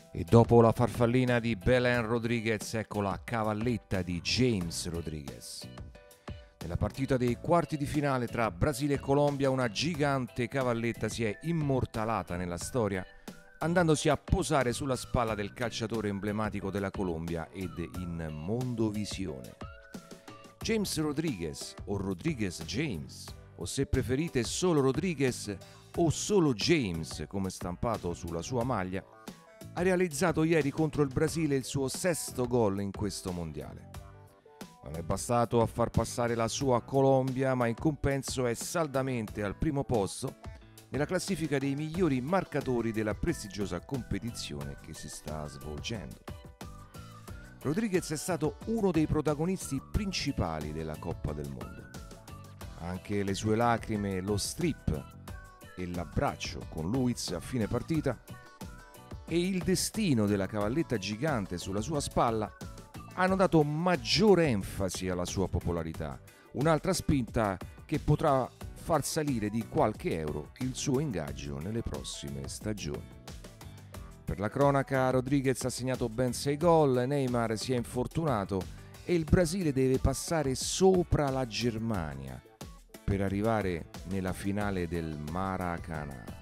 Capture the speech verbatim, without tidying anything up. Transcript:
E dopo la farfallina di Belen Rodriguez, ecco la cavalletta di James Rodriguez. Nella partita dei quarti di finale tra Brasile e Colombia, una gigante cavalletta si è immortalata nella storia, andandosi a posare sulla spalla del calciatore emblematico della Colombia ed in mondovisione. James Rodriguez, o Rodriguez James, o se preferite solo Rodriguez o solo James come stampato sulla sua maglia, ha realizzato ieri contro il Brasile il suo sesto gol in questo mondiale. Non è bastato a far passare la sua Colombia, ma in compenso è saldamente al primo posto nella classifica dei migliori marcatori della prestigiosa competizione che si sta svolgendo. Rodriguez è stato uno dei protagonisti principali della Coppa del Mondo. Anche le sue lacrime, lo strip e l'abbraccio con Luiz a fine partita e il destino della cavalletta gigante sulla sua spalla hanno dato maggiore enfasi alla sua popolarità, un'altra spinta che potrà far salire di qualche euro il suo ingaggio nelle prossime stagioni. Per la cronaca, Rodriguez ha segnato ben sei gol, Neymar si è infortunato e il Brasile deve passare sopra la Germania per arrivare nella finale del Maracanã.